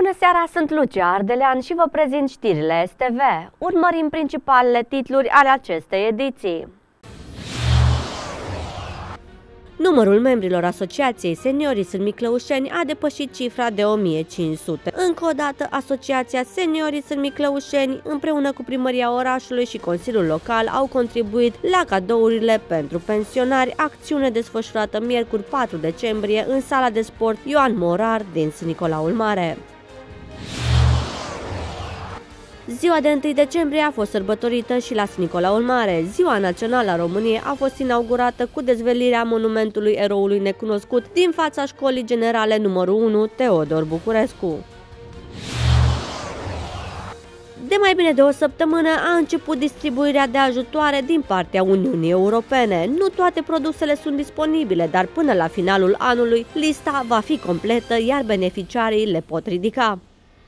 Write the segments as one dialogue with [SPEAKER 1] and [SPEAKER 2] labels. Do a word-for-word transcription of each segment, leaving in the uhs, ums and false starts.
[SPEAKER 1] Bună seara, sunt Lucia Ardelean și vă prezint știrile S T V. Urmărim principalele titluri ale acestei ediții. Numărul membrilor Asociației Seniorii Sârmi Miclăușeni a depășit cifra de o mie cinci sute. Încă o dată, Asociația Seniorii Sârmi Miclăușeni, împreună cu Primăria orașului și Consiliul Local, au contribuit la cadourile pentru pensionari, acțiune desfășurată miercuri patru decembrie în sala de sport Ioan Morar din Sân Nicolaul Mare. Ziua de întâi decembrie a fost sărbătorită și la Sân Nicolaul Mare. Ziua Națională a României a fost inaugurată cu dezvelirea monumentului eroului necunoscut din fața Școlii Generale numărul unu Teodor Bucurescu. De mai bine de o săptămână a început distribuirea de ajutoare din partea Uniunii Europene. Nu toate produsele sunt disponibile, dar până la finalul anului lista va fi completă, iar beneficiarii le pot ridica.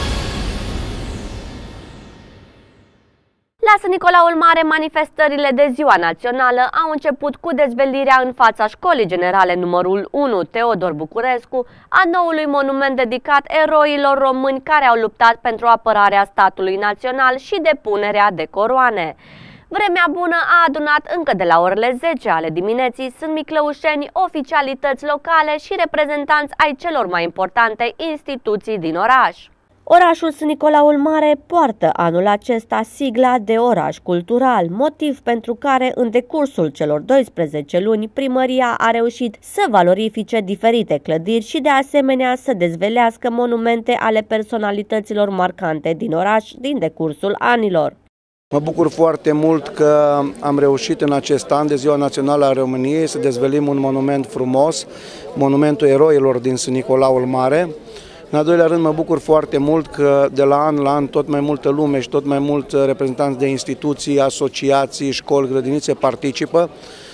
[SPEAKER 1] La Sân Nicolaul Mare, manifestările de Ziua Națională au început cu dezvelirea în fața Școlii Generale numărul unu Teodor Bucurescu a noului monument dedicat eroilor români care au luptat pentru apărarea statului național și depunerea de coroane. Vremea bună a adunat încă de la orele zece ale dimineții Sârmi Miclăușeni, oficialități locale și reprezentanți ai celor mai importante instituții din oraș. Orașul Sân Nicolaul Mare poartă anul acesta sigla de oraș cultural, motiv pentru care în decursul celor doisprezece luni primăria a reușit să valorifice diferite clădiri și de asemenea să dezvelească monumente ale personalităților marcante din oraș din decursul anilor.
[SPEAKER 2] Mă bucur foarte mult că am reușit în acest an de Ziua Națională a României să dezvelim un monument frumos, monumentul eroilor din Sân Nicolaul Mare. În al doilea rând, mă bucur foarte mult că de la an la an tot mai multă lume și tot mai mulți reprezentanți de instituții, asociații, școli, grădinițe participă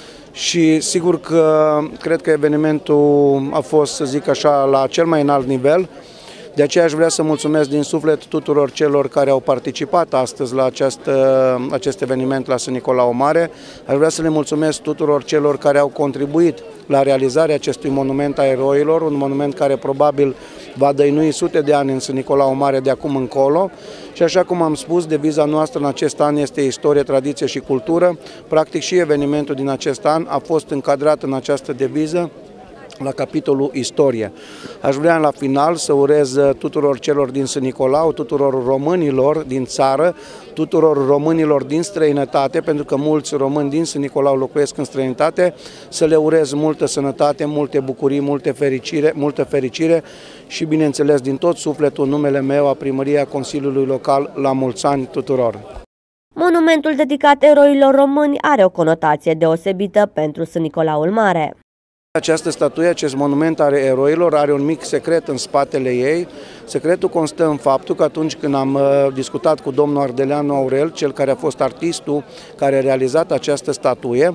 [SPEAKER 2] și sigur că cred că evenimentul a fost, să zic așa, la cel mai înalt nivel. De aceea aș vrea să mulțumesc din suflet tuturor celor care au participat astăzi la acest, acest eveniment la Sân Nicolaul Mare. Aș vrea să le mulțumesc tuturor celor care au contribuit la realizarea acestui monument a eroilor, un monument care probabil va dăinui sute de ani în Sân Nicolaul Mare de acum încolo. Și așa cum am spus, deviza noastră în acest an este istorie, tradiție și cultură. Practic și evenimentul din acest an a fost încadrat în această deviză la capitolul istorie. Aș vrea la final să urez tuturor celor din Sân Nicolau, tuturor românilor din țară, tuturor românilor din străinătate, pentru că mulți români din Sân Nicolau locuiesc în străinătate, să le urez multă sănătate, multe bucurii, multe fericire, multă fericire și, bineînțeles, din tot sufletul, în numele meu, a Primăriei, a Consiliului Local, la mulți ani tuturor!
[SPEAKER 1] Monumentul dedicat eroilor români are o conotație deosebită pentru Sân Nicolaul Mare.
[SPEAKER 2] Această statuie, acest monument are eroilor, are un mic secret în spatele ei. Secretul constă în faptul că atunci când am discutat cu domnul Ardeleanu Aurel, cel care a fost artistul care a realizat această statuie,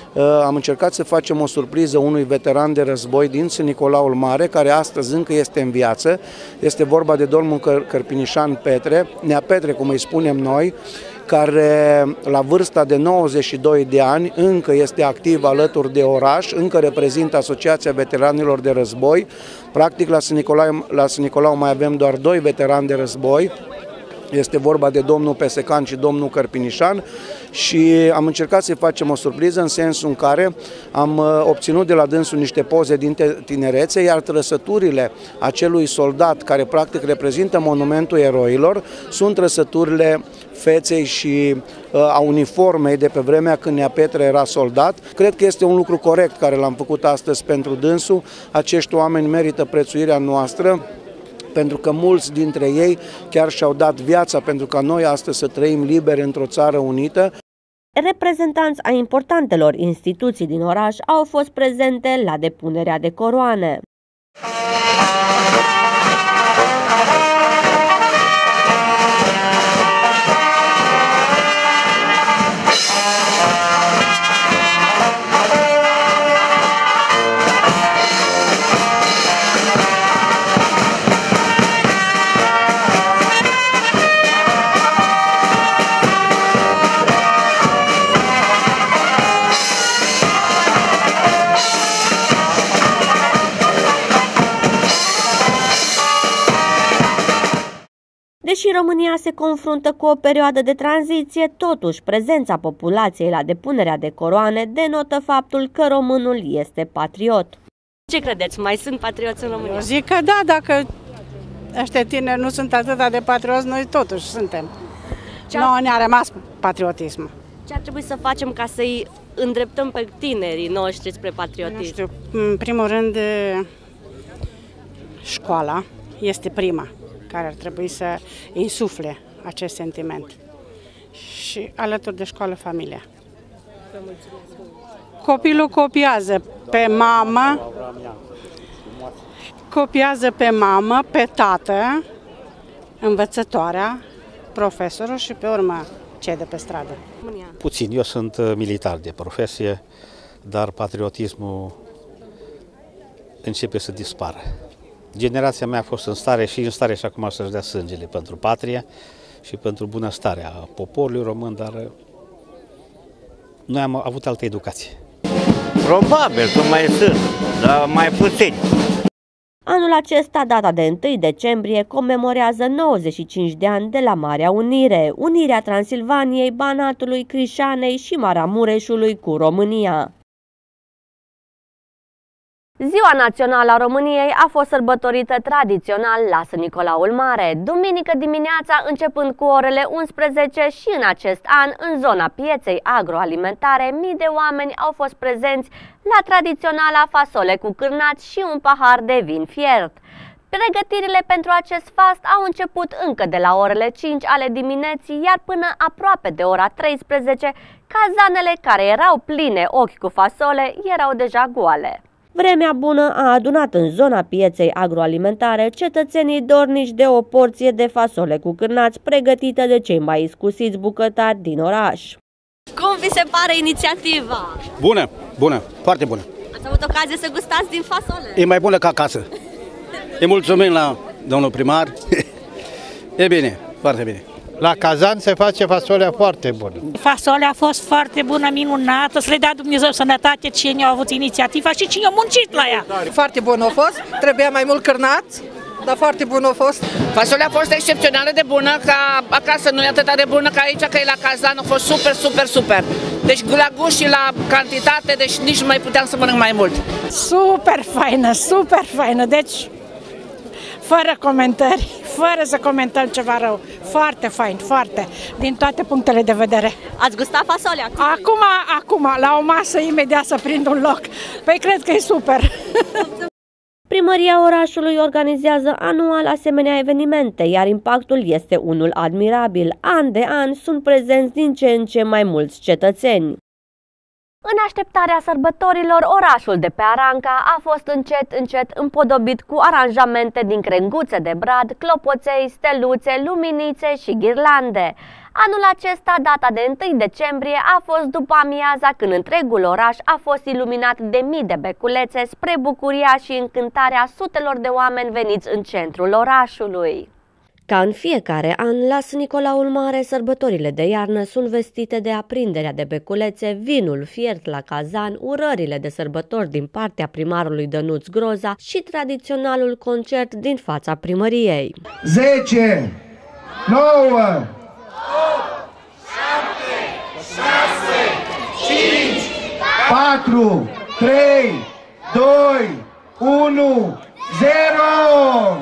[SPEAKER 2] am încercat să facem o surpriză unui veteran de război din Sân Nicolaul Mare, care astăzi încă este în viață. Este vorba de domnul Cărpinișan Petre, Nea Petre, cum îi spunem noi, care la vârsta de nouăzeci și doi de ani încă este activ alături de oraș, încă reprezintă Asociația Veteranilor de Război. Practic la Sân Nicolau, la Sân Nicolau mai avem doar doi veterani de război. Este vorba de domnul Pesecan și domnul Cărpinișan și am încercat să-i facem o surpriză în sensul în care am obținut de la dânsul niște poze din tinerețe, iar trăsăturile acelui soldat care practic reprezintă monumentul eroilor sunt trăsăturile feței și a uniformei de pe vremea când Nea Petre era soldat. Cred că este un lucru corect care l-am făcut astăzi pentru dânsul. Acești oameni merită prețuirea noastră, pentru că mulți dintre ei chiar și-au dat viața pentru ca noi astăzi să trăim liberi într-o țară unită.
[SPEAKER 1] Reprezentanți ai importantelor instituții din oraș au fost prezente la depunerea de coroane. România se confruntă cu o perioadă de tranziție, totuși prezența populației la depunerea de coroane denotă faptul că românul este patriot. Ce credeți? Mai sunt patrioți în România?
[SPEAKER 3] Eu zic că da, dacă ăștia tineri nu sunt atât de patrioți, noi totuși suntem. Nouă ne-a rămas patriotismul.
[SPEAKER 1] Ce ar trebui să facem ca să-i îndreptăm pe tinerii noștri spre patriotism?
[SPEAKER 3] Nu știu, în primul rând, școala este prima care ar trebui să insufle acest sentiment. Și alături de școală, familia. Copilul copiază pe mamă, copiază pe mamă, pe tată, învățătoarea, profesorul și pe urmă cei de pe stradă.
[SPEAKER 4] Puțin, eu sunt militar de profesie, dar patriotismul începe să dispară. Generația mea a fost în stare și în stare și acum să-și dea sângele pentru patrie și pentru bunăstarea poporului român, dar noi am avut altă educație.
[SPEAKER 5] Probabil că mai sunt, dar mai puțini.
[SPEAKER 1] Anul acesta, data de întâi decembrie, comemorează nouăzeci și cinci de ani de la Marea Unire, unirea Transilvaniei, Banatului, Crișanei și Maramureșului cu România. Ziua Națională a României a fost sărbătorită tradițional la Sfântul Nicolaul Mare, duminică dimineața începând cu orele unsprezece și în acest an, în zona pieței agroalimentare, mii de oameni au fost prezenți la tradiționala fasole cu cârnați și un pahar de vin fiert. Pregătirile pentru acest fast au început încă de la orele cinci ale dimineții, iar până aproape de ora treisprezece, cazanele care erau pline ochi cu fasole erau deja goale. Vremea bună a adunat în zona pieței agroalimentare cetățenii dornici de o porție de fasole cu cârnați pregătită de cei mai iscusiți bucătari din oraș. Cum vi se pare inițiativa?
[SPEAKER 6] Bună, bună, foarte bună.
[SPEAKER 1] Ați avut ocazie să gustați din fasole?
[SPEAKER 6] E mai bună ca acasă. Îi mulțumim la domnul primar. E bine, foarte bine.
[SPEAKER 7] La Cazan se face fasolea foarte bună.
[SPEAKER 8] Fasolea a fost foarte bună, minunată, să le dea Dumnezeu sănătate cine a avut inițiativa și cine a muncit la ea.
[SPEAKER 9] Foarte bun a fost, trebuia mai mult cârnați, dar foarte bun a fost.
[SPEAKER 10] Fasolea a fost excepțională de bună, ca acasă nu e atât de bună ca aici, că e la Cazan, a fost super, super, super. Deci la gust și la cantitate, deci nici nu mai puteam să mănânc mai mult.
[SPEAKER 8] Super faină, super faină, deci fără comentarii, fără să comentăm ceva rău. Foarte fain, foarte, din toate punctele de vedere.
[SPEAKER 1] Ați gustat fasolea?
[SPEAKER 8] Acum, acum, la o masă, imediat să prind un loc. Păi cred că e super.
[SPEAKER 1] Primăria orașului organizează anual asemenea evenimente, iar impactul este unul admirabil. An de an sunt prezenți din ce în ce mai mulți cetățeni. În așteptarea sărbătorilor, orașul de pe Aranca a fost încet, încet împodobit cu aranjamente din crenguțe de brad, clopoței, steluțe, luminițe și ghirlande. Anul acesta, data de întâi decembrie, a fost după amiaza când întregul oraș a fost iluminat de mii de beculețe spre bucuria și încântarea sutelor de oameni veniți în centrul orașului. Ca în fiecare an, la Sfântul Nicolaul Mare, sărbătorile de iarnă sunt vestite de aprinderea de beculețe, vinul fiert la cazan, urările de sărbători din partea primarului Dănuț Groza și tradiționalul concert din fața primăriei.
[SPEAKER 2] zece, nouă,
[SPEAKER 11] opt, șapte, șase, cinci,
[SPEAKER 2] patru, trei, doi, unu, zero!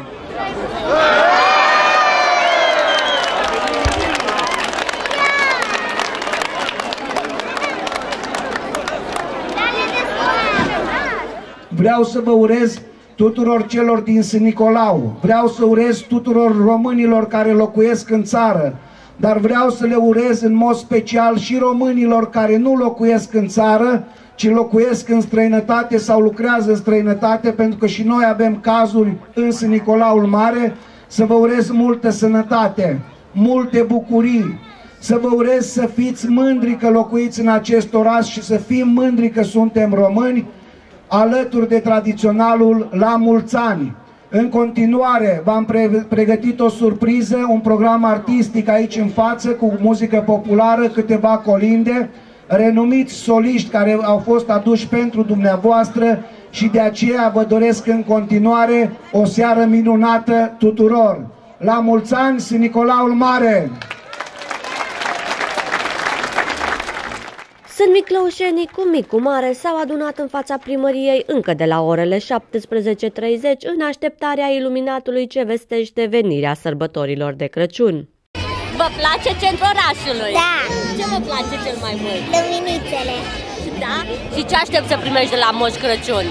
[SPEAKER 2] Vreau să vă urez tuturor celor din Sfântul Nicolau, vreau să urez tuturor românilor care locuiesc în țară, dar vreau să le urez în mod special și românilor care nu locuiesc în țară, ci locuiesc în străinătate sau lucrează în străinătate, pentru că și noi avem cazuri în Sfântul Nicolaul Mare. Să vă urez multă sănătate, multe bucurii, să vă urez să fiți mândri că locuiți în acest oraș și să fim mândri că suntem români, alături de tradiționalul La Mulți Ani. În continuare v-am pre pregătit o surpriză, un program artistic aici în față cu muzică populară, câteva colinde, renumiți soliști care au fost aduși pentru dumneavoastră și de aceea vă doresc în continuare o seară minunată tuturor.
[SPEAKER 12] La mulți ani, Sfânt Nicolaul Mare!
[SPEAKER 1] Sunt miclăușenii cu mic cu mare s-au adunat în fața primăriei încă de la orele șaptesprezece treizeci în așteptarea iluminatului ce vestește venirea sărbătorilor de Crăciun. Vă place centrul orașului?
[SPEAKER 13] Da!
[SPEAKER 1] Ce vă place cel mai mult?
[SPEAKER 13] Luminițele.
[SPEAKER 1] Da? Și ce aștept să primești de la Moș Crăciun?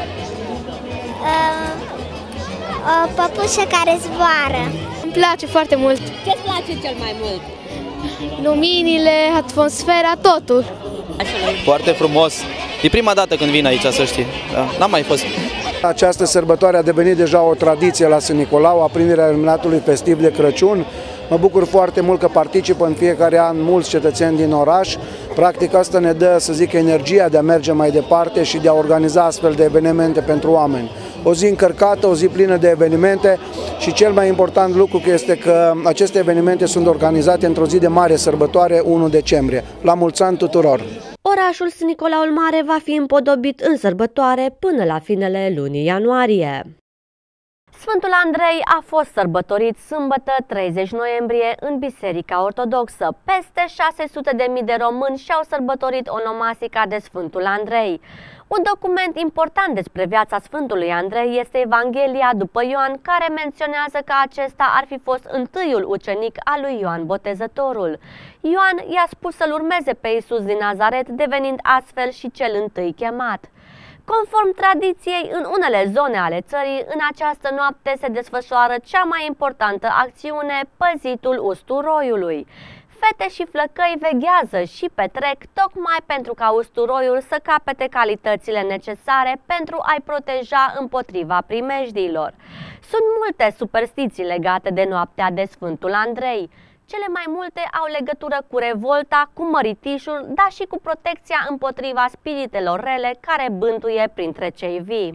[SPEAKER 13] Uh, o păpușă care zboară.
[SPEAKER 14] Îmi place foarte mult.
[SPEAKER 1] Ce-ți place cel mai mult?
[SPEAKER 14] Luminile, atmosfera, totul.
[SPEAKER 15] Foarte frumos. E prima dată când vin aici, să știi. Da, n-am mai fost.
[SPEAKER 2] Această sărbătoare a devenit deja o tradiție la Sfânt Nicolau, aprinderea iluminatului festiv de Crăciun. Mă bucur foarte mult că participă în fiecare an mulți cetățeni din oraș. Practic asta ne dă, să zic, energia de a merge mai departe și de a organiza astfel de evenimente pentru oameni. O zi încărcată, o zi plină de evenimente și cel mai important lucru este că aceste evenimente sunt organizate într-o zi de mare sărbătoare, întâi decembrie. La mulți ani tuturor!
[SPEAKER 1] Orașul Sfânt Nicolaul Mare va fi împodobit în sărbătoare până la finele lunii ianuarie. Sfântul Andrei a fost sărbătorit sâmbătă treizeci noiembrie în Biserica Ortodoxă. Peste șase sute de mii de români și-au sărbătorit onomastica de Sfântul Andrei. Un document important despre viața Sfântului Andrei este Evanghelia după Ioan, care menționează că acesta ar fi fost întâiul ucenic al lui Ioan Botezătorul. Ioan i-a spus să-l urmeze pe Iisus din Nazaret, devenind astfel și cel întâi chemat. Conform tradiției, în unele zone ale țării, în această noapte se desfășoară cea mai importantă acțiune, păzitul usturoiului. Fete și flăcăi veghează și petrec tocmai pentru ca usturoiul să capete calitățile necesare pentru a-i proteja împotriva primejdiilor. Sunt multe superstiții legate de noaptea de Sfântul Andrei. Cele mai multe au legătură cu revolta, cu măritișul, dar și cu protecția împotriva spiritelor rele care bântuie printre cei vii.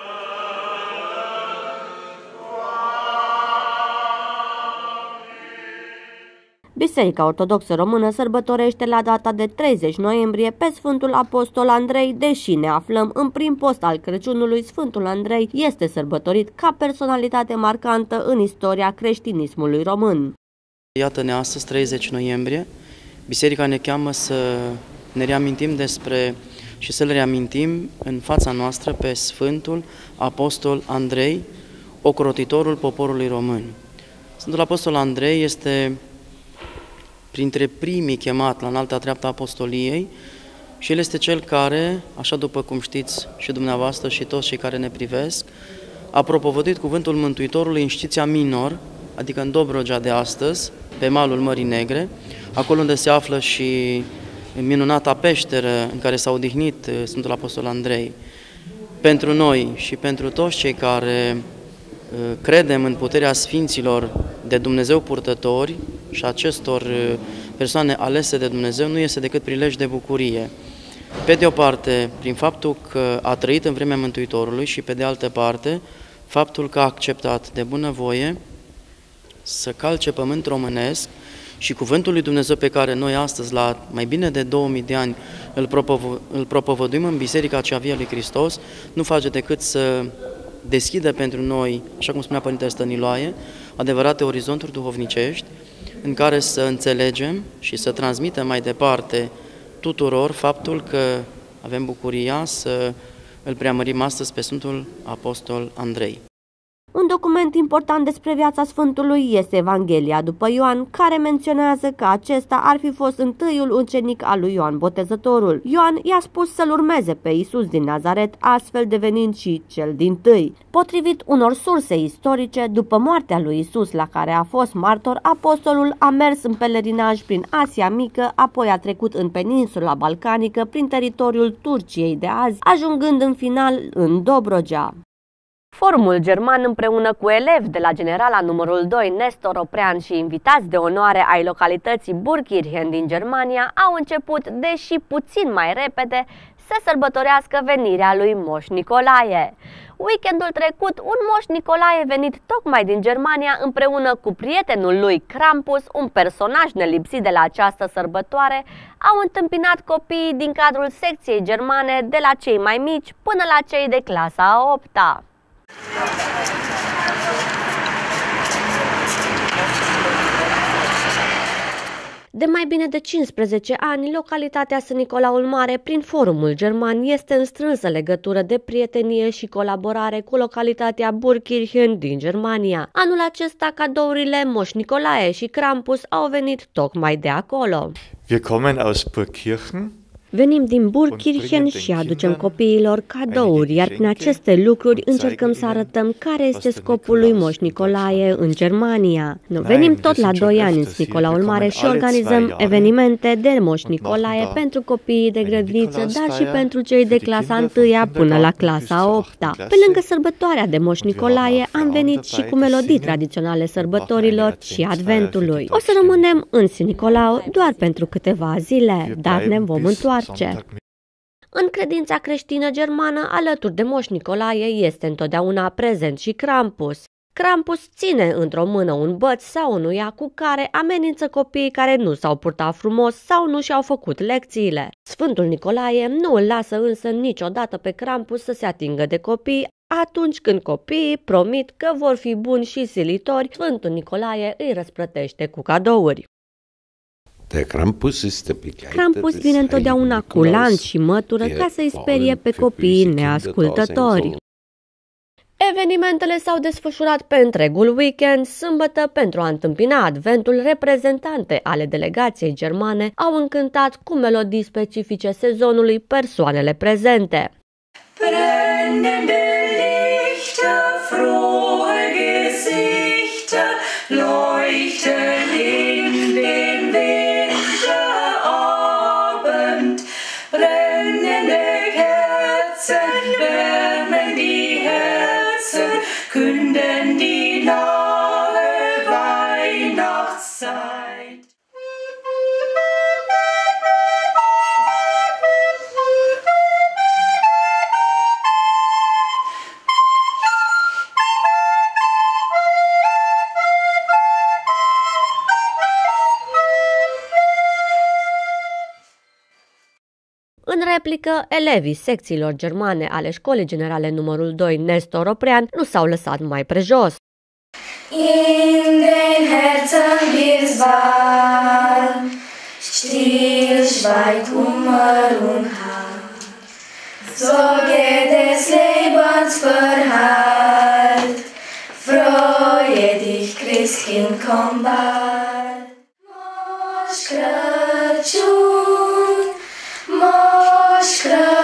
[SPEAKER 1] Biserica Ortodoxă Română sărbătorește la data de treizeci noiembrie pe Sfântul Apostol Andrei, deși ne aflăm în prim post al Crăciunului. Sfântul Andrei este sărbătorit ca personalitate marcantă în istoria creștinismului român.
[SPEAKER 15] Iată-ne astăzi, treizeci noiembrie, Biserica ne cheamă să ne reamintim despre și să le reamintim în fața noastră pe Sfântul Apostol Andrei, ocrotitorul poporului român. Sfântul Apostol Andrei este printre primii chemat la înalta treaptă apostoliei și el este cel care, așa după cum știți și dumneavoastră și toți cei care ne privesc, a propovăduit cuvântul Mântuitorului în Știția Minor, adică în Dobrogea de astăzi, pe malul Mării Negre, acolo unde se află și minunata peșteră în care s-a odihnit Sfântul Apostol Andrei. Pentru noi și pentru toți cei care credem în puterea Sfinților de Dumnezeu purtători și acestor persoane alese de Dumnezeu, nu este decât prilej de bucurie. Pe de o parte, prin faptul că a trăit în vremea Mântuitorului și pe de altă parte, faptul că a acceptat de bunăvoie să calce pământ românesc și cuvântul lui Dumnezeu pe care noi astăzi, la mai bine de două mii de ani, îl, propovă, îl propovăduim în Biserica cea vie a lui Hristos, nu face decât să deschidă pentru noi, așa cum spunea Părintele Stăniloae, adevărate orizonturi duhovnicești, în care să înțelegem și să transmitem mai departe tuturor faptul că avem bucuria să îl preamărim astăzi pe Sfântul Apostol Andrei.
[SPEAKER 1] Un document important despre viața Sfântului este Evanghelia după Ioan, care menționează că acesta ar fi fost întâiul ucenic al lui Ioan Botezătorul. Ioan i-a spus să-l urmeze pe Iisus din Nazaret, astfel devenind și cel dintâi. Potrivit unor surse istorice, după moartea lui Iisus, la care a fost martor, apostolul a mers în pelerinaj prin Asia Mică, apoi a trecut în peninsula balcanică, prin teritoriul Turciei de azi, ajungând în final în Dobrogea. Forumul german împreună cu elevi de la Generala numărul doi, Nestor Oprean și invitați de onoare ai localității Burgkirchen din Germania au început, deși puțin mai repede, să sărbătorească venirea lui Moș Nicolae. Weekendul trecut, un Moș Nicolae venit tocmai din Germania împreună cu prietenul lui Krampus, un personaj nelipsit de la această sărbătoare, au întâmpinat copiii din cadrul secției germane, de la cei mai mici până la cei de clasa a opta. De mai bine de cincisprezece ani, localitatea Sân Nicolaul Mare, prin Forumul German, este în strânsă legătură de prietenie și colaborare cu localitatea Burgkirchen din Germania. Anul acesta, cadourile Moș Nicolae și Krampus au venit tocmai de acolo.
[SPEAKER 16] Wir kommen aus Burgkirchen.
[SPEAKER 1] Venim din Burgkirchen și aducem copiilor cadouri, iar prin aceste lucruri încercăm să arătăm care este scopul lui Moș Nicolae în Germania. Venim tot la doi ani în Sân Nicolaul Mare și organizăm evenimente de Moș Nicolae pentru copiii de grădiniță, dar și pentru cei de clasa întâia până la clasa a opta. Pe lângă sărbătoarea de Moș Nicolae, am venit și cu melodii tradiționale sărbătorilor și Adventului. O să rămânem în Sân Nicolau doar pentru câteva zile, dar ne vom întoarce. În credința creștină germană, alături de Moș Nicolae este întotdeauna prezent și Krampus. Krampus ține într-o mână un băț sau unuia cu care amenință copiii care nu s-au purtat frumos sau nu și-au făcut lecțiile. Sfântul Nicolae nu îl lasă însă niciodată pe Krampus să se atingă de copii. Atunci când copiii promit că vor fi buni și silitori, Sfântul Nicolae îi răsplătește cu cadouri. Krampus vine întotdeauna cu lanț și mătură ca să-i sperie pe copiii neascultători. Evenimentele s-au desfășurat pe întregul weekend. Sâmbătă, pentru a întâmpina Adventul, reprezentante ale delegației germane au încântat cu melodii specifice sezonului persoanele prezente.
[SPEAKER 11] Brennende Lichter, frohe Gesichter, leuchten in den Winterabend. Brennende Kerzen wärmen die Herzen, künden die nahe Weihnachtszeit.
[SPEAKER 1] În replică, elevii secțiilor germane ale Școlii Generale numărul doi Nestor Oprean nu s-au lăsat mai prejos.
[SPEAKER 11] In den Herzen wird's warm, still schweigt Kummer und Hart, Sorge des Lebens verhallt, freue dich, Christkind, komm bald. Moș Crăciun, Moș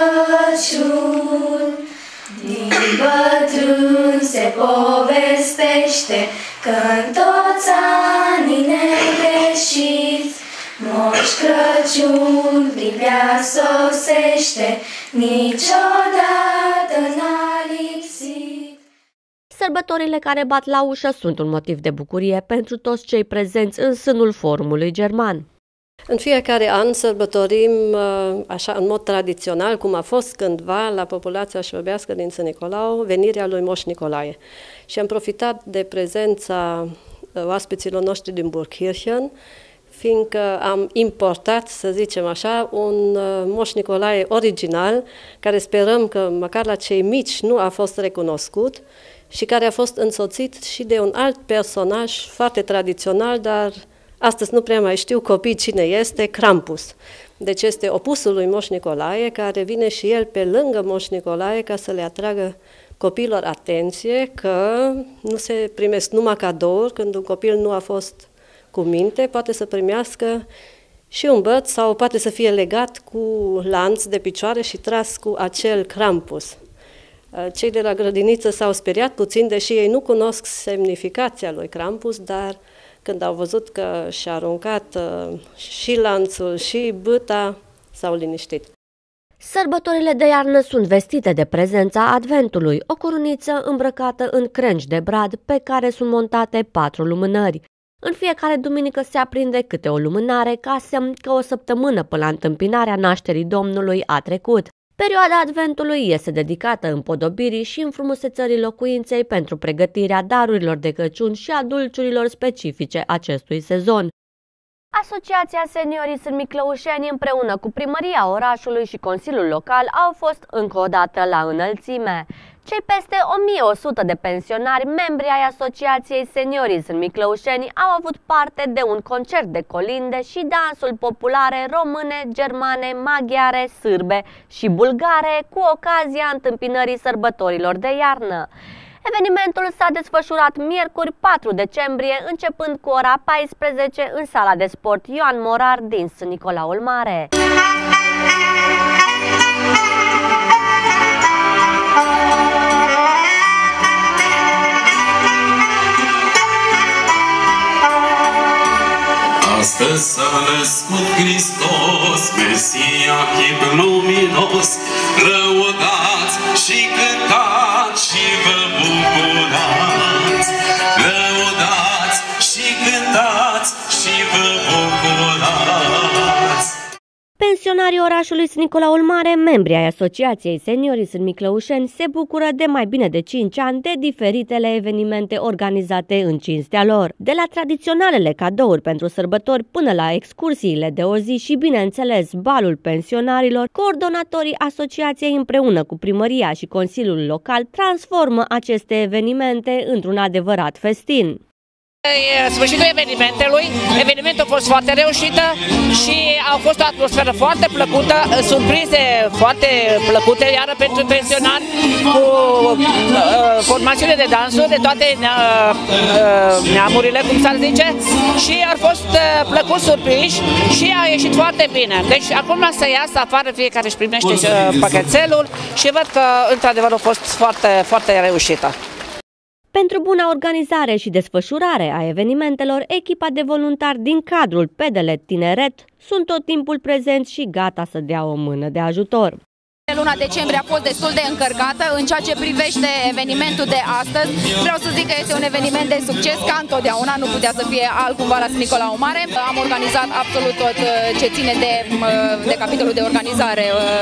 [SPEAKER 11] Crăciun, din bătrân se povestește că-n toți anii negreșiți Moș Crăciun privea sosește, niciodată n-a lipsit.
[SPEAKER 1] Sărbătorile care bat la ușă sunt un motiv de bucurie pentru toți cei prezenți în sânul forumului german.
[SPEAKER 17] În fiecare an sărbătorim așa în mod tradițional, cum a fost cândva la populația șobească din Sân Nicolau, venirea lui Moș Nicolae. Și am profitat de prezența oaspeților noștri din Burgkirchen, fiindcă am importat, să zicem așa, un Moș Nicolae original, care sperăm că măcar la cei mici nu a fost recunoscut și care a fost însoțit și de un alt personaj foarte tradițional, dar astăzi nu prea mai știu copii cine este, Krampus. Deci este opusul lui Moș Nicolae, care vine și el pe lângă Moș Nicolae ca să le atragă copiilor atenție că nu se primesc numai cadouri, când un copil nu a fost cu minte, poate să primească și un băț sau poate să fie legat cu lanț de picioare și tras cu acel Krampus. Cei de la grădiniță s-au speriat puțin, deși ei nu cunosc semnificația lui Krampus, dar când au văzut că și-a aruncat uh, și lanțul și bâta, s-au liniștit.
[SPEAKER 1] Sărbătorile de iarnă sunt vestite de prezența Adventului, o coruniță îmbrăcată în crengi de brad pe care sunt montate patru lumânări. În fiecare duminică se aprinde câte o lumânare ca semn că o săptămână până la întâmpinarea nașterii Domnului a trecut. Perioada Adventului este dedicată împodobirii și înfrumusețării locuinței pentru pregătirea darurilor de Crăciun și a dulciurilor specifice acestui sezon. Asociația Seniorii Sân Miclăușeni împreună cu Primăria orașului și Consiliul Local au fost încă o dată la înălțime. Cei peste o mie o sută de pensionari, membri ai Asociației Seniorii în Miclăușeni, au avut parte de un concert de colinde și dansuri populare române, germane, maghiare, sârbe și bulgare cu ocazia întâmpinării sărbătorilor de iarnă. Evenimentul s-a desfășurat miercuri patru decembrie, începând cu ora paisprezece în sala de sport Ioan Morar din S. Nicolaul Mare.
[SPEAKER 18] Astăzi s-a născut Hristos, Mesia chip luminos, lăudați și cântați și vă bucurați. Lăudați și cântați și vă bucurați.
[SPEAKER 1] Pensionarii orașului S. Nicolaul Mare, membri ai Asociației Seniorii S. Miclăușeni, se bucură de mai bine de cinci ani de diferitele evenimente organizate în cinstea lor. De la tradiționalele cadouri pentru sărbători până la excursiile de o zi și, bineînțeles, balul pensionarilor, coordonatorii asociației împreună cu primăria și Consiliul Local transformă aceste evenimente într-un adevărat festin.
[SPEAKER 10] Sfârșitul evenimentului, evenimentul a fost foarte reușită și a fost o atmosferă foarte plăcută, surprize foarte plăcute, iară pentru pensionari, cu uh, formațiune de dansuri de toate nea, uh, neamurile, cum s-ar zice, și au fost uh, plăcut surprinși și a ieșit foarte bine. Deci acum să iasă afară, fiecare își primește uh, pachetelul și văd că într-adevăr a fost foarte, foarte reușită.
[SPEAKER 1] Pentru buna organizare și desfășurare a evenimentelor, echipa de voluntari din cadrul Pedele Tineret sunt tot timpul prezenți și gata să dea o mână de ajutor.
[SPEAKER 19] Luna decembrie a fost destul de încărcată în ceea ce privește evenimentul de astăzi. Vreau să zic că este un eveniment de succes, ca întotdeauna, nu putea să fie altcumva la S. Nicolaul Mare. Am organizat absolut tot ce ține de, de capitolul de organizare,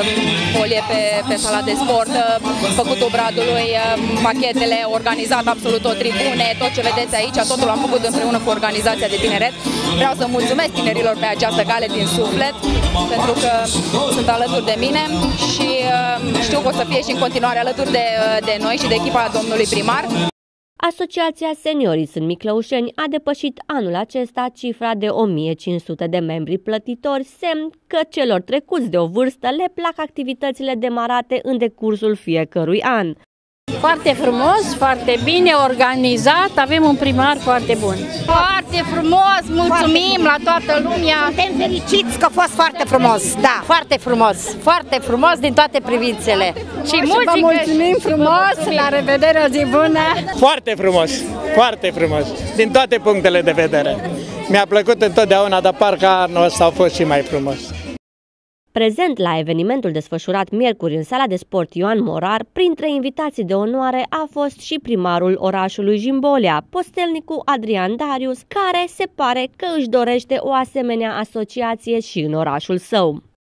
[SPEAKER 19] folie pe, pe sala de sport, făcutul bradului, pachetele, organizat absolut tot, tribune, tot ce vedeți aici, totul am făcut împreună cu organizația de tineret. Vreau să mulțumesc tinerilor pe această cale din suflet, pentru că sunt alături de mine și știu că o să fie și în continuare alături de, de noi și de echipa domnului primar.
[SPEAKER 1] Asociația Seniorii S. Miclăușeni a depășit anul acesta cifra de o mie cinci sute de membri plătitori, semn că celor trecuți de o vârstă le plac activitățile demarate în decursul fiecărui an.
[SPEAKER 8] Foarte frumos, foarte bine organizat, avem un primar foarte bun.
[SPEAKER 20] Foarte frumos, mulțumim la toată lumea.
[SPEAKER 21] Suntem fericiți că a fost foarte frumos, da, foarte frumos, foarte frumos din toate privințele.
[SPEAKER 20] Și muzică. Vă mulțumim frumos, la revedere, o zi bună.
[SPEAKER 7] Foarte frumos, foarte frumos, din toate punctele de vedere. Mi-a plăcut întotdeauna, dar parcă anul ăsta a fost și mai frumos.
[SPEAKER 1] Prezent la evenimentul desfășurat miercuri în sala de sport Ioan Morar, printre invitații de onoare a fost și primarul orașului Jimbolea, postelnicul Adrian Darius, care se pare că își dorește o asemenea asociație și în orașul său.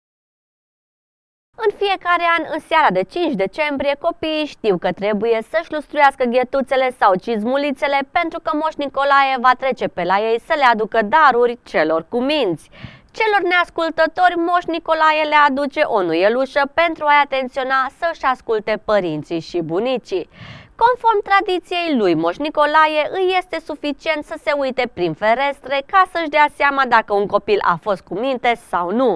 [SPEAKER 1] În fiecare an, în seara de cinci decembrie, copiii știu că trebuie să-și lustruiască ghetuțele sau cizmulițele pentru că Moș Nicolae va trece pe la ei să le aducă daruri celor cu minți. Celor neascultători, Moș Nicolae le aduce o nuielușă pentru a-i atenționa să-și asculte părinții și bunicii. Conform tradiției lui, Moș Nicolae îi este suficient să se uite prin ferestre ca să-și dea seama dacă un copil a fost cu minte sau nu.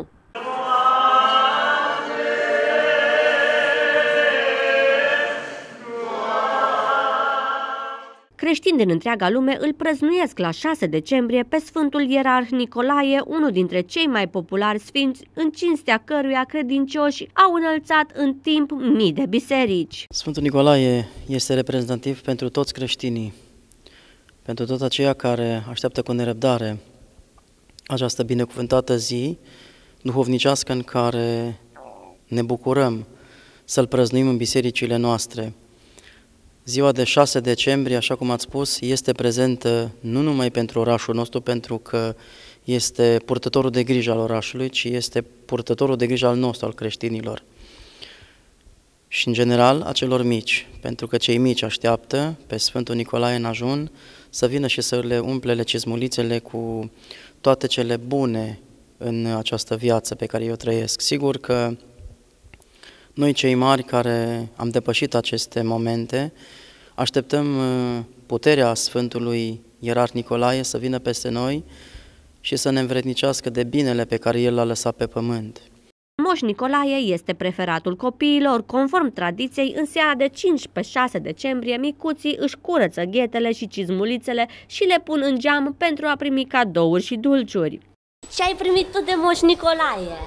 [SPEAKER 1] Creștini din întreaga lume îl prăznuiesc la șase decembrie pe Sfântul Ierarh Nicolae, unul dintre cei mai populari sfinți, în cinstea căruia credincioși au înălțat în timp mii de biserici.
[SPEAKER 15] Sfântul Nicolae este reprezentativ pentru toți creștinii, pentru toți aceia care așteaptă cu nerăbdare această binecuvântată zi duhovnicească în care ne bucurăm să-L prăznuim în bisericile noastre. Ziua de șase decembrie, așa cum ați spus, este prezentă nu numai pentru orașul nostru, pentru că este purtătorul de grijă al orașului, ci este purtătorul de grijă al nostru, al creștinilor. Și în general a celor mici, pentru că cei mici așteaptă pe Sfântul Nicolae în ajun să vină și să le umplele cizmulițele cu toate cele bune în această viață pe care eu trăiesc. Sigur că Noi cei mari care am depășit aceste momente, așteptăm puterea Sfântului Ierarh Nicolae să vină peste noi și să ne învrednicească de binele pe care El l-a lăsat pe pământ.
[SPEAKER 1] Moș Nicolae este preferatul copiilor. Conform tradiției, în seara de cinci pe șase decembrie, micuții își curăță ghetele și cizmulițele și le pun în geam pentru a primi cadouri și dulciuri. Ce ai primit tu de Moș Nicolae?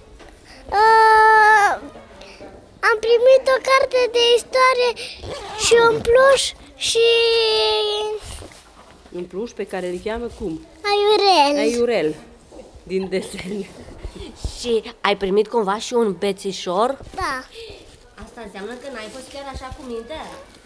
[SPEAKER 13] Uh, am primit o carte de istorie și un pluș și...
[SPEAKER 3] Un pluș pe care îl cheamă cum?
[SPEAKER 13] Aiurel.
[SPEAKER 3] Aiurel, din desen.
[SPEAKER 1] Și ai primit cumva și un bețișor?
[SPEAKER 13] Da.
[SPEAKER 1] Asta înseamnă că n-ai fost chiar așa cu minte?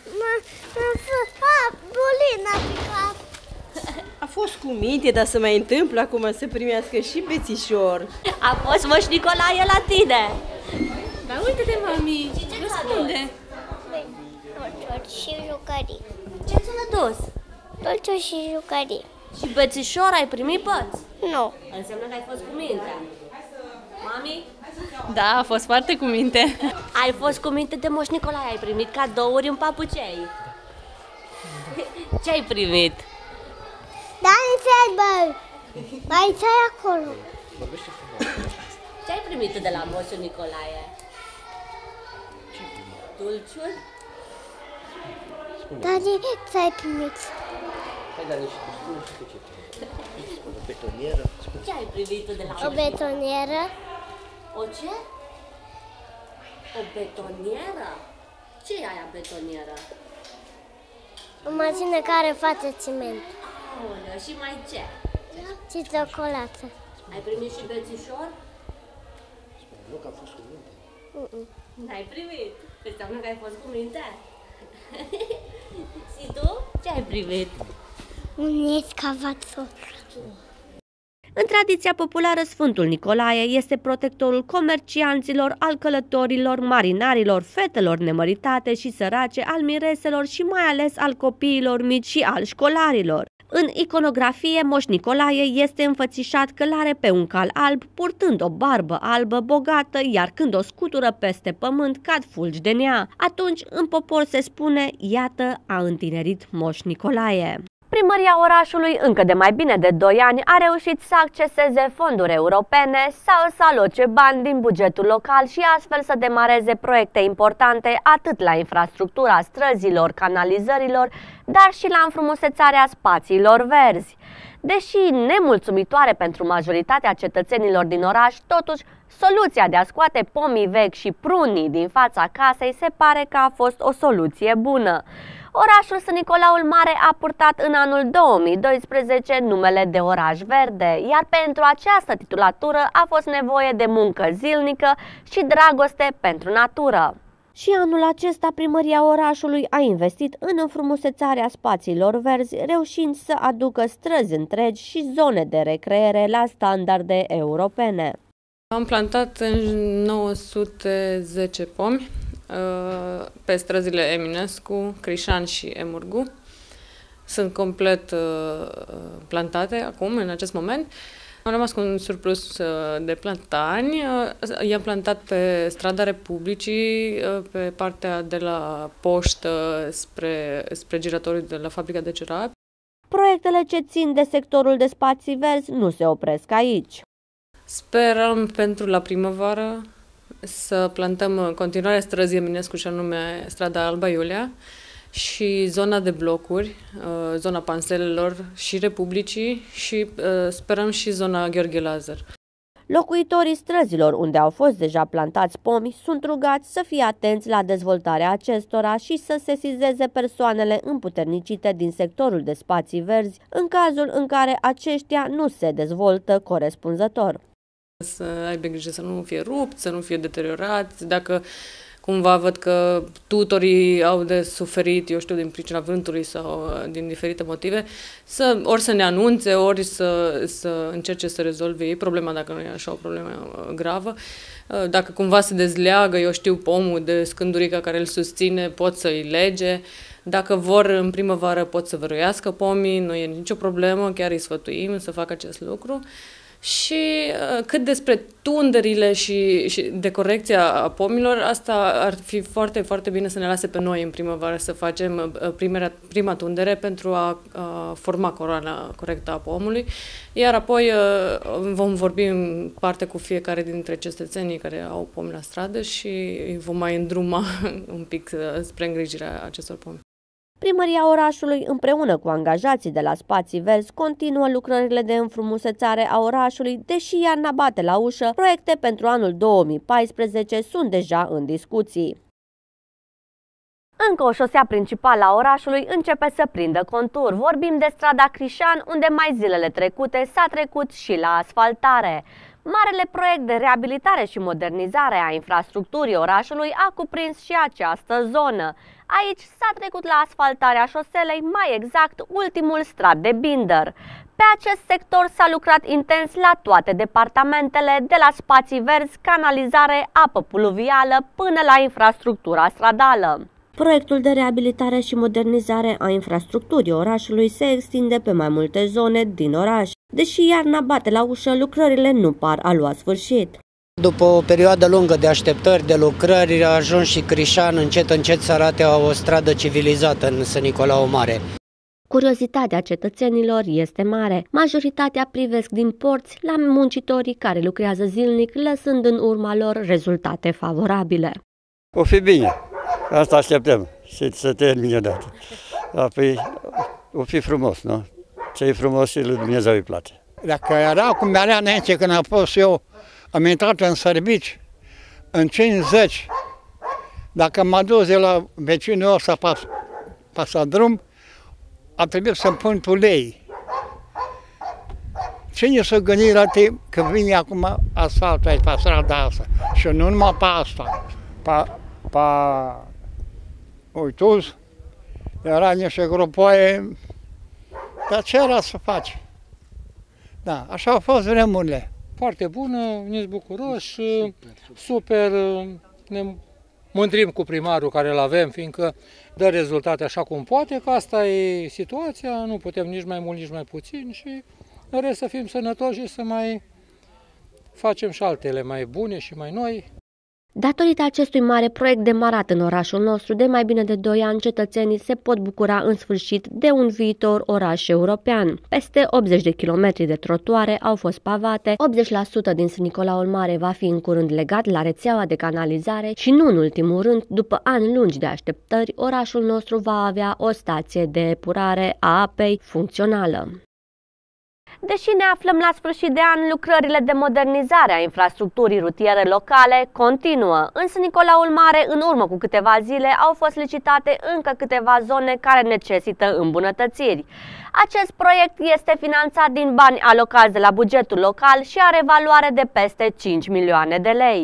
[SPEAKER 13] A, bulina picat.
[SPEAKER 3] A fost cu minte, dar se mai întâmplă acum să primească și bețișor.
[SPEAKER 1] A fost Moș Nicolae la tine?
[SPEAKER 3] Da, uite-te, mami, răspunde.
[SPEAKER 13] Dulciuri și jucării.
[SPEAKER 1] Ce ți-a dus?
[SPEAKER 13] Dulciuri și jucării.
[SPEAKER 1] Și bețișor ai primit păți?
[SPEAKER 13] Nu.
[SPEAKER 1] Înseamnă că ai fost cu minte. Mami?
[SPEAKER 3] Da, a fost foarte cu minte.
[SPEAKER 1] Ai fost cu minte de Moș Nicolae, ai primit cadouri în papucei. Ce ai primit?
[SPEAKER 13] Da, înțeleg, bă! Mai înțeleg acolo.
[SPEAKER 1] Ce ai primit tu de la Moș Nicolae? Dulciuri?
[SPEAKER 13] Da, ce ai primit?
[SPEAKER 1] Ce ai primit tu de la
[SPEAKER 13] O betonieră.
[SPEAKER 1] O ce? O betonieră? Ce e aia betonieră?
[SPEAKER 13] O mașină care face ciment.
[SPEAKER 1] Aoleu, și mai ce?
[SPEAKER 13] Și ciocolată.
[SPEAKER 1] Ai primit și bețișor?
[SPEAKER 13] Nu, că am fost cu minte.
[SPEAKER 1] N-ai primit? Înseamnă că ai fost cu minte? Și tu? Ce ai primit?
[SPEAKER 13] Un excavator.
[SPEAKER 1] În tradiția populară, Sfântul Nicolae este protectorul comercianților, al călătorilor, marinarilor, fetelor nemăritate și sărace, al mireselor și mai ales al copiilor mici și al școlarilor. În iconografie, Moș Nicolae este înfățișat călare pe un cal alb, purtând o barbă albă bogată, iar când o scutură peste pământ, cad fulgi de nea. Atunci, în popor se spune, iată, a întinerit Moș Nicolae. Primăria orașului, încă de mai bine de doi ani, a reușit să acceseze fonduri europene sau să aloce bani din bugetul local și astfel să demareze proiecte importante atât la infrastructura străzilor, canalizărilor, dar și la înfrumusețarea spațiilor verzi. Deși nemulțumitoare pentru majoritatea cetățenilor din oraș, totuși, soluția de a scoate pomii vechi și prunii din fața casei se pare că a fost o soluție bună. Orașul Sfânt Nicolaul Mare a purtat în anul două mii doisprezece numele de oraș verde, iar pentru această titulatură a fost nevoie de muncă zilnică și dragoste pentru natură. Și anul acesta primăria orașului a investit în înfrumusețarea spațiilor verzi, reușind să aducă străzi întregi și zone de recreere la standarde europene.
[SPEAKER 22] Am plantat nouă sute zece pomi pe străzile Eminescu, Crișan și Emurgu. Sunt complet plantate acum, în acest moment. Am rămas cu un surplus de plantani. I-am plantat pe strada Republicii, pe partea de la poștă spre, spre giratoriul de la fabrica de cerapi.
[SPEAKER 1] Proiectele ce țin de sectorul de spații verzi nu se opresc aici.
[SPEAKER 22] Sperăm pentru la primăvară să plantăm în continuare străzi Eminescu, și anume strada Alba Iulia, și zona de blocuri, zona Panselelor și Republicii și sperăm și zona Gheorghe Lazar.
[SPEAKER 1] Locuitorii străzilor unde au fost deja plantați pomi sunt rugați să fie atenți la dezvoltarea acestora și să sesizeze persoanele împuternicite din sectorul de spații verzi în cazul în care aceștia nu se dezvoltă corespunzător.
[SPEAKER 22] Să aibă grijă să nu fie rupt, să nu fie deteriorați. Dacă cumva văd că tutorii au de suferit, eu știu, din pricina vântului sau din diferite motive, să, ori să ne anunțe, ori să, să încerce să rezolve ei problema, dacă nu e așa o problemă gravă. Dacă cumva se dezleagă, eu știu, pomul de scândurica care îl susține, pot să-i lege. Dacă vor în primăvară, pot să văruiască pomii, nu e nicio problemă, chiar îi sfătuim să facă acest lucru. Și uh, cât despre tunderile și, și de corecția a pomilor, asta ar fi foarte, foarte bine să ne lase pe noi în primăvară să facem uh, primera, prima tundere pentru a uh, forma coroana corectă a pomului, iar apoi uh, vom vorbi în parte cu fiecare dintre cetățenii care au pomi la stradă și îi vom mai îndruma un pic uh, spre îngrijirea acestor pomi.
[SPEAKER 1] Primăria orașului, împreună cu angajații de la Spații Verzi, continuă lucrările de înfrumusețare a orașului, deși iarna bate la ușă, proiecte pentru anul două mii paisprezece sunt deja în discuții. Încă o șosea principală a orașului începe să prindă contur. Vorbim de strada Crișan, unde mai zilele trecute s-a trecut și la asfaltare. Marele proiect de reabilitare și modernizare a infrastructurii orașului a cuprins și această zonă. Aici s-a trecut la asfaltarea șoselei, mai exact ultimul strat de binder. Pe acest sector s-a lucrat intens la toate departamentele, de la Spații Verzi, canalizare, apă pluvială, până la infrastructura stradală. Proiectul de reabilitare și modernizare a infrastructurii orașului se extinde pe mai multe zone din oraș. Deși iarna bate la ușă, lucrările nu par a lua sfârșit.
[SPEAKER 4] După o perioadă lungă de așteptări, de lucrări, a ajuns și Crișan încet încet să arate o stradă civilizată în Sân Nicolau Mare.
[SPEAKER 1] Curiozitatea cetățenilor este mare. Majoritatea privesc din porți la muncitorii care lucrează zilnic, lăsând în urma lor rezultate favorabile.
[SPEAKER 5] O fi bine. Asta așteptăm, să se termine odată. Apoi o fi frumos, nu? Ce e frumos și lui Dumnezeu îi place.
[SPEAKER 7] Dacă era cum era înainte, când am fost eu, am intrat în servici, în cincizeci, dacă m-a dus de la vecinul ăsta pas, pasa drum, a trebuit să-mi pun ulei. Cine s-a gândit la timp că vine acum asfaltul aici, pe strada asta? Și nu numai pe asta, pe, pe Uituz, era niște grupoaie, dar ce era să faci? Da, așa au fost vremurile.
[SPEAKER 23] Foarte bună, ne bucuroși, super, ne mândrim cu primarul care îl avem, fiindcă dă rezultate așa cum poate, că asta e situația, nu putem nici mai mult, nici mai puțin și în rest să fim sănătoși și să mai facem și altele mai bune și mai noi.
[SPEAKER 1] Datorită acestui mare proiect demarat în orașul nostru de mai bine de doi ani, cetățenii se pot bucura în sfârșit de un viitor oraș european. Peste optzeci de kilometri de trotuare au fost pavate, optzeci la sută din Sân Nicolaul Mare va fi în curând legat la rețeaua de canalizare și nu în ultimul rând, după ani lungi de așteptări, orașul nostru va avea o stație de epurare a apei funcțională. Deși ne aflăm la sfârșit de an, lucrările de modernizare a infrastructurii rutiere locale continuă. În Sân Nicolaul Mare, în urmă cu câteva zile, au fost licitate încă câteva zone care necesită îmbunătățiri. Acest proiect este finanțat din bani alocați de la bugetul local și are valoare de peste cinci milioane de lei.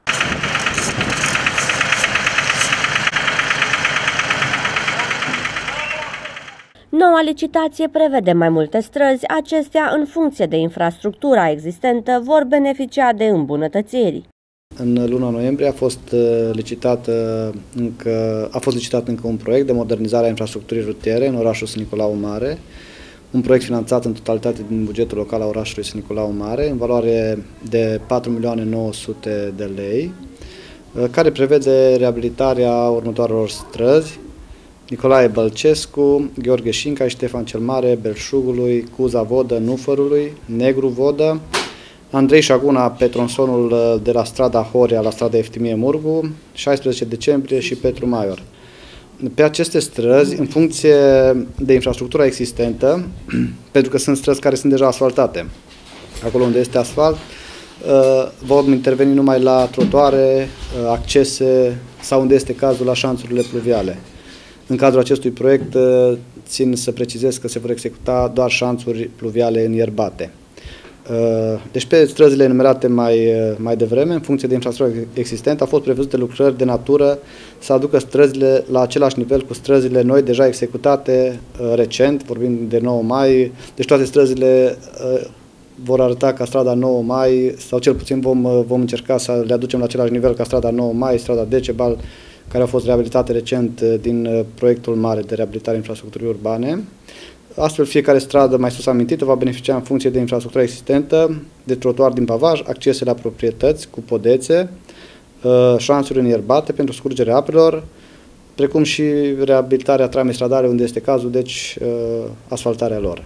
[SPEAKER 1] Noua licitație prevede mai multe străzi, acestea în funcție de infrastructura existentă vor beneficia de îmbunătățiri.
[SPEAKER 2] În luna noiembrie a fost licitat încă, a fost licitat încă un proiect de modernizare a infrastructurii rutiere în orașul Sân Nicolau Mare, un proiect finanțat în totalitate din bugetul local al orașului Sân Nicolau Mare, în valoare de patru milioane nouă sute de lei, care prevede reabilitarea următoarelor străzi: Nicolae Bălcescu, Gheorghe Șinca, Ștefan cel Mare, Belșugului, Cuza Vodă, Nufărului, Negru Vodă, Andrei Șaguna pe tronsonul de la strada Horea la strada Eftimie Murgu, șaisprezece decembrie și Petru Maior. Pe aceste străzi, în funcție de infrastructura existentă, pentru că sunt străzi care sunt deja asfaltate, acolo unde este asfalt, vom interveni numai la trotuare, accese sau unde este cazul la șanțurile pluviale. În cadrul acestui proiect țin să precizez că se vor executa doar șanțuri pluviale înierbate. Deci pe străzile enumerate mai, mai devreme, în funcție de infrastructura existentă, au fost prevăzute lucrări de natură să aducă străzile la același nivel cu străzile noi deja executate recent, vorbim de nouă mai, deci toate străzile vor arăta ca strada nouă mai, sau cel puțin vom, vom încerca să le aducem la același nivel ca strada nouă mai, strada Decebal, care au fost reabilitate recent din proiectul mare de reabilitare infrastructurii urbane.
[SPEAKER 6] Astfel, fiecare stradă mai sus amintită va beneficia în funcție de infrastructura existentă, de trotuar din pavaj, accese la proprietăți cu podețe, șansuri înierbate pentru scurgerea apelor, precum și reabilitarea tramei stradale unde este cazul, deci asfaltarea lor.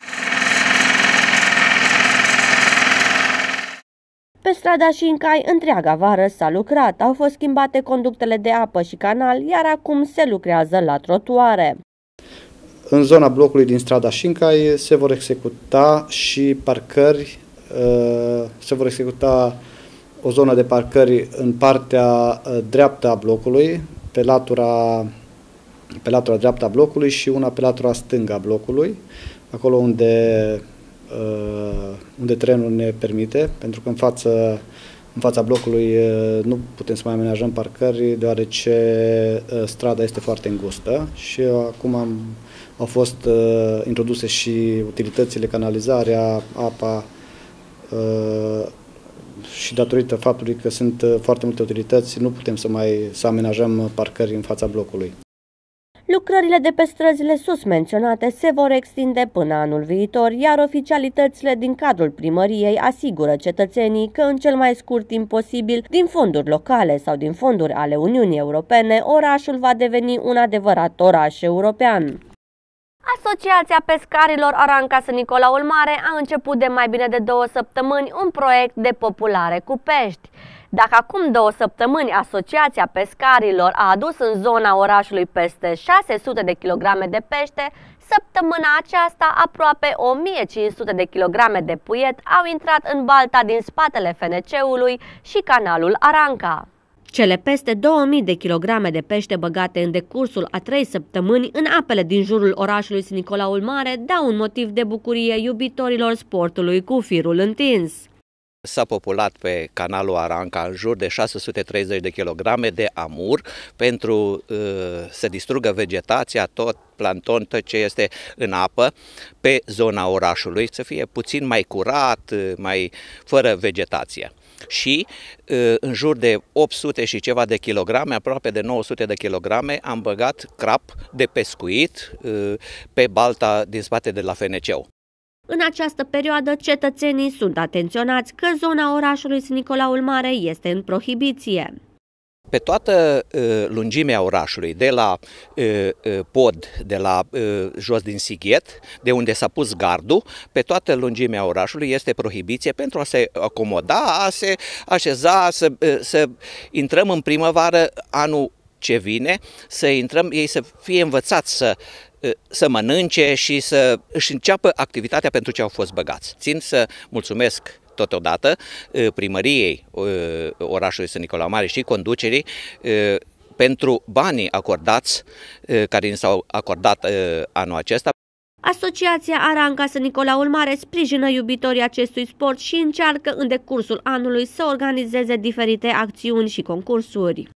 [SPEAKER 1] Pe strada Șincai, întreaga vară s-a lucrat, au fost schimbate conductele de apă și canal, iar acum se lucrează la trotuare.
[SPEAKER 6] În zona blocului din strada Șincai se vor executa și parcări, se vor executa o zonă de parcări în partea dreaptă a blocului, pe latura, pe latura dreaptă a blocului și una pe latura stângă a blocului, acolo unde, unde terenul ne permite, pentru că în, față, în fața blocului nu putem să mai amenajăm parcări, deoarece strada este foarte îngustă și acum am, au fost uh, introduse și utilitățile, canalizarea, apa, uh, și datorită faptului că sunt foarte multe utilități, nu putem să mai să amenajăm parcări în fața blocului.
[SPEAKER 1] Lucrările de pe străzile sus menționate se vor extinde până anul viitor, iar oficialitățile din cadrul primăriei asigură cetățenii că în cel mai scurt timp posibil, din fonduri locale sau din fonduri ale Uniunii Europene, orașul va deveni un adevărat oraș european. Asociația Pescarilor Aranca-Sân Nicolaul Mare a început de mai bine de două săptămâni un proiect de populare cu pești. Dacă acum două săptămâni Asociația Pescarilor a adus în zona orașului peste șase sute de kilograme de pește, săptămâna aceasta aproape o mie cinci sute de kilograme de puiet au intrat în balta din spatele F N C-ului și canalul Aranca. Cele peste două mii de kilograme de pește băgate în decursul a trei săptămâni în apele din jurul orașului Sân Nicolaul Mare dau un motiv de bucurie iubitorilor sportului cu firul întins.
[SPEAKER 9] S-a populat pe canalul Aranca în jur de șase sute treizeci de kilograme de amur pentru uh, să distrugă vegetația, tot plancton, tot ce este în apă pe zona orașului, să fie puțin mai curat, mai fără vegetație. Și în jur de opt sute și ceva de kilograme, aproape de nouă sute de kilograme, am băgat crap de pescuit pe balta din spate de la F N C-ul.
[SPEAKER 1] În această perioadă, cetățenii sunt atenționați că zona orașului Sân Nicolaul Mare este în prohibiție.
[SPEAKER 9] Pe toată uh, lungimea orașului, de la uh, pod, de la uh, jos din Sighet, de unde s-a pus gardul, pe toată lungimea orașului este prohibiție pentru a se acomoda, a se așeza, să, uh, să intrăm în primăvară anul ce vine, să intrăm, ei să fie învățați să să mănânce și să își înceapă activitatea pentru ce au fost băgați. Țin să mulțumesc totodată primăriei orașului Sân Nicolaul Mare și conducerii pentru banii acordați, care ni s-au acordat anul acesta.
[SPEAKER 1] Asociația Aranca-Sân Nicolaul Mare sprijină iubitorii acestui sport și încearcă în decursul anului să organizeze diferite acțiuni și concursuri.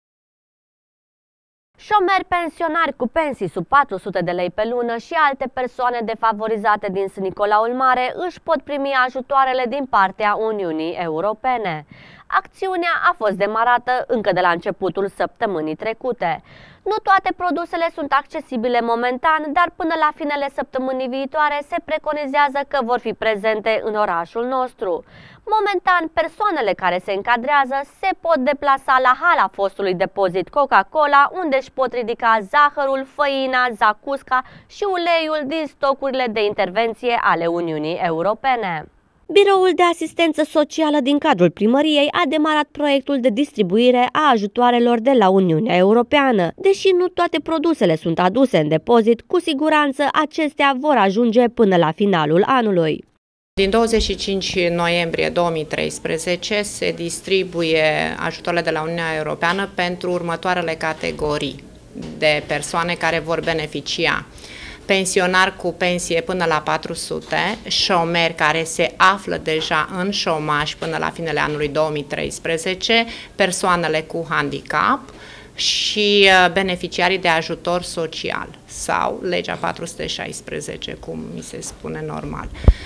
[SPEAKER 1] Șomeri, pensionari cu pensii sub patru sute de lei pe lună și alte persoane defavorizate din Sân Nicolaul Mare își pot primi ajutoarele din partea Uniunii Europene. Acțiunea a fost demarată încă de la începutul săptămânii trecute. Nu toate produsele sunt accesibile momentan, dar până la finele săptămânii viitoare se preconizează că vor fi prezente în orașul nostru. Momentan, persoanele care se încadrează se pot deplasa la hala fostului depozit Coca-Cola, unde își pot ridica zahărul, făina, zacusca și uleiul din stocurile de intervenție ale Uniunii Europene. Biroul de Asistență Socială din cadrul primăriei a demarat proiectul de distribuire a ajutoarelor de la Uniunea Europeană. Deși nu toate produsele sunt aduse în depozit, cu siguranță acestea vor ajunge până la finalul anului.
[SPEAKER 12] Din douăzeci și cinci noiembrie două mii treisprezece se distribuie ajutoarele de la Uniunea Europeană pentru următoarele categorii de persoane care vor beneficia. Pensionari cu pensie până la patru sute, șomeri care se află deja în șomaj până la finele anului două mii treisprezece, persoanele cu handicap și beneficiarii de ajutor social sau legea patru sute șaisprezece, cum mi se spune normal.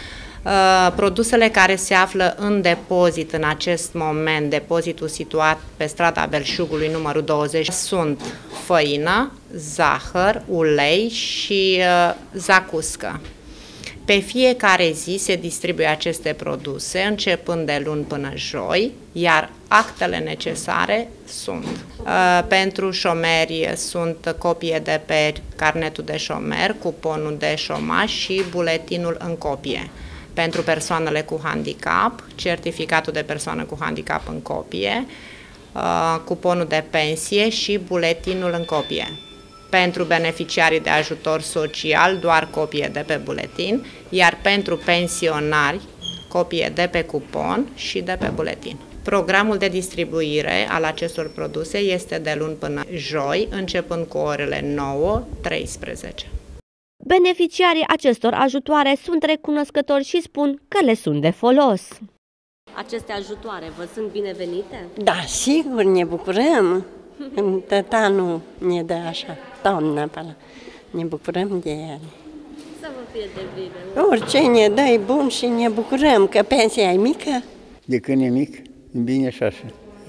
[SPEAKER 12] Produsele care se află în depozit în acest moment, depozitul situat pe strada Belșugului numărul douăzeci, sunt făină, zahăr, ulei și zacuscă. Pe fiecare zi se distribuie aceste produse, începând de luni până joi, iar actele necesare sunt. Pentru șomeri sunt copie de pe carnetul de șomer, cuponul de șomaj și buletinul în copie. Pentru persoanele cu handicap, certificatul de persoană cu handicap în copie, cuponul de pensie și buletinul în copie. Pentru beneficiarii de ajutor social, doar copie de pe buletin, iar pentru pensionari, copie de pe cupon și de pe buletin. Programul de distribuire al acestor produse este de luni până joi, începând cu orele nouă treisprezece.
[SPEAKER 1] Beneficiarii acestor ajutoare sunt recunoscători și spun că le sunt de folos. Aceste ajutoare vă sunt binevenite?
[SPEAKER 11] Da, sigur, ne bucurăm. Tot anul ne dă așa, toamna pe ala. Ne bucurăm de ele.
[SPEAKER 1] Să vă fie de bine.
[SPEAKER 11] Orice ne dă e bun și ne bucurăm, că pensia e mică.
[SPEAKER 7] De când e mic, e bine și așa.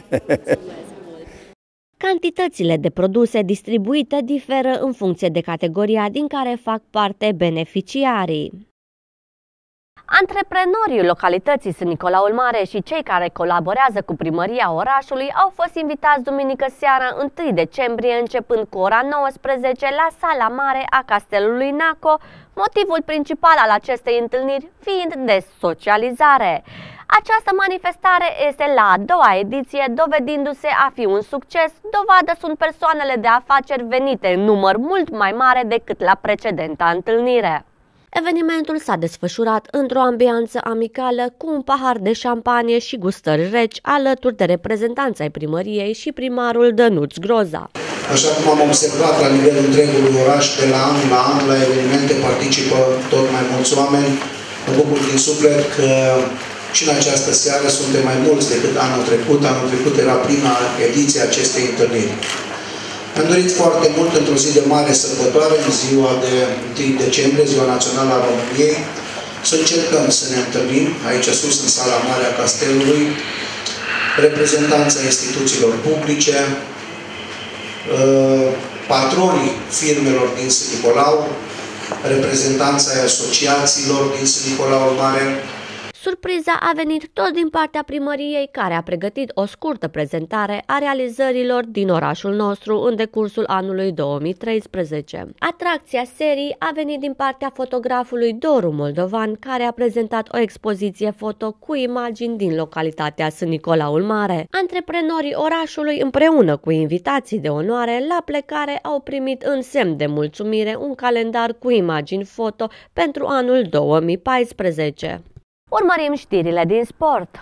[SPEAKER 1] Cantitățile de produse distribuite diferă în funcție de categoria din care fac parte beneficiarii. Antreprenorii localității Sân Nicolaul Mare și cei care colaborează cu primăria orașului au fost invitați duminică seara întâi decembrie, începând cu ora nouăsprezece, la sala mare a Castelului Naco, motivul principal al acestei întâlniri fiind de socializare. Această manifestare este la a doua ediție, dovedindu-se a fi un succes. Dovadă sunt persoanele de afaceri venite în număr mult mai mare decât la precedenta întâlnire. Evenimentul s-a desfășurat într-o ambianță amicală cu un pahar de șampanie și gustări reci alături de reprezentanța ai primăriei și primarul Dănuț Groza.
[SPEAKER 2] Așa cum am observat la nivelul întregului oraș, de la an la an la evenimente participă tot mai mulți oameni. Mă bucur din suflet că și în această seară suntem mai mulți decât anul trecut. Anul trecut era prima ediție a acestei întâlniri. Am dorit foarte mult într-o zi de mare sărbătoare, în ziua de întâi decembrie, Ziua Națională a României, să încercăm să ne întâlnim aici sus, în sala mare a Castelului, reprezentanța instituțiilor publice, patronii firmelor din Sân Nicolau, reprezentanța asociațiilor din Sân Nicolaul Mare.
[SPEAKER 1] Surpriza a venit tot din partea primăriei, care a pregătit o scurtă prezentare a realizărilor din orașul nostru în decursul anului două mii treisprezece. Atracția serii a venit din partea fotografului Doru Moldovan, care a prezentat o expoziție foto cu imagini din localitatea Sân Nicolaul Mare. Antreprenorii orașului, împreună cu invitații de onoare, la plecare au primit în semn de mulțumire un calendar cu imagini foto pentru anul două mii paisprezece. Urmărim știrile din sport.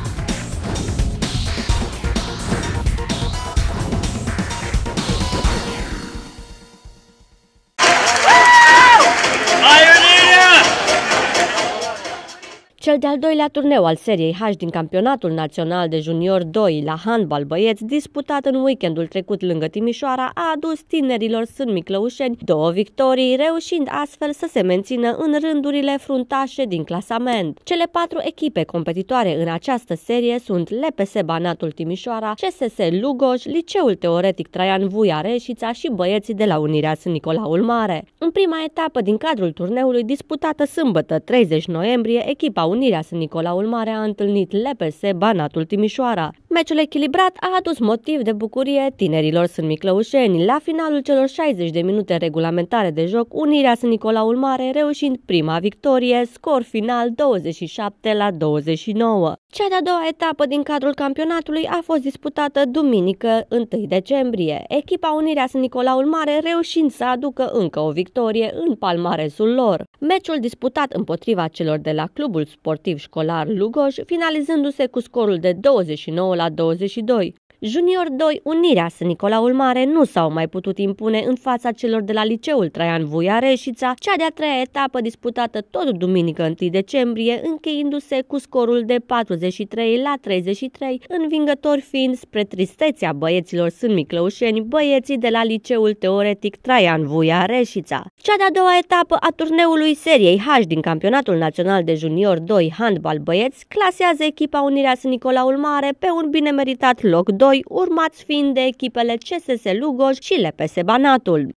[SPEAKER 1] Cel de-al doilea turneu al seriei H din Campionatul Național de Junior doi la handbal băieți, disputat în weekendul trecut lângă Timișoara, a adus tinerilor sân miclăușeni două victorii, reușind astfel să se mențină în rândurile fruntașe din clasament. Cele patru echipe competitoare în această serie sunt L P S Banatul Timișoara, C S S Lugoj, Liceul Teoretic Traian Vuia Reșița și băieții de la Unirea Sân Nicolaul Mare. În prima etapă din cadrul turneului, disputată sâmbătă treizeci noiembrie, echipa Unirea Sân Nicolaul Mare a întâlnit L P S Banatul Timișoara. Meciul echilibrat a adus motiv de bucurie tinerilor sân miclăușeni. La finalul celor șaizeci de minute regulamentare de joc, Unirea Sân Nicolaul Mare reușind prima victorie, scor final douăzeci și șapte la douăzeci și nouă. Cea de-a doua etapă din cadrul campionatului a fost disputată duminică întâi decembrie. Echipa Unirea Sân Nicolaul Mare reușind să aducă încă o victorie în palmaresul lor. Meciul disputat împotriva celor de la Clubul Sport Sportiv Școlar Lugoj, finalizându-se cu scorul de douăzeci și nouă la douăzeci și doi. Junior doi, Unirea Sân Nicolaul Mare nu s-au mai putut impune în fața celor de la Liceul Traian Vuia Reșița, cea de-a treia etapă disputată tot duminică întâi decembrie, încheiindu-se cu scorul de patruzeci și trei la treizeci și trei, învingători fiind, spre tristețea băieților sânt-miclăușeni, băieții de la Liceul Teoretic Traian Vuia Reșița. Cea de-a doua etapă a turneului seriei H din Campionatul Național de Junior doi Handbal Băieți clasează echipa Unirea Sân Nicolaul Mare pe un bine meritat loc doi, urmați fiind de echipele C S S Lugoj și L P S Banatul.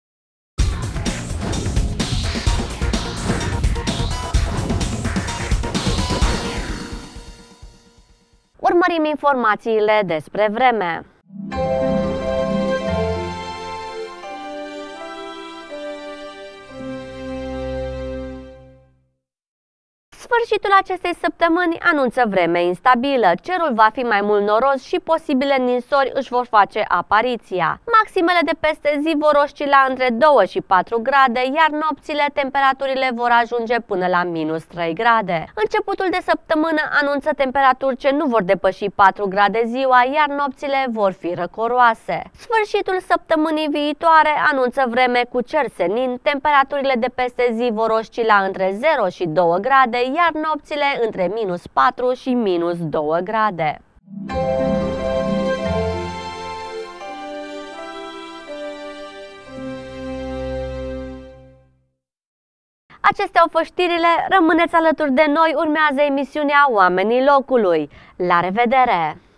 [SPEAKER 1] Urmărim informațiile despre vreme. Sfârșitul acestei săptămâni anunță vreme instabilă, cerul va fi mai mult noros și posibile ninsori își vor face apariția. Maximele de peste zi vor oscila între doi și patru grade, iar nopțile temperaturile vor ajunge până la minus trei grade. Începutul de săptămână anunță temperaturi ce nu vor depăși patru grade ziua, iar nopțile vor fi răcoroase. Sfârșitul săptămânii viitoare anunță vreme cu cer senin, temperaturile de peste zi vor oscila între zero și două grade, iar nopțile între minus patru și minus doi grade. Acestea au fost știrile, rămâneți alături de noi, urmează emisiunea Oamenii Locului. La revedere!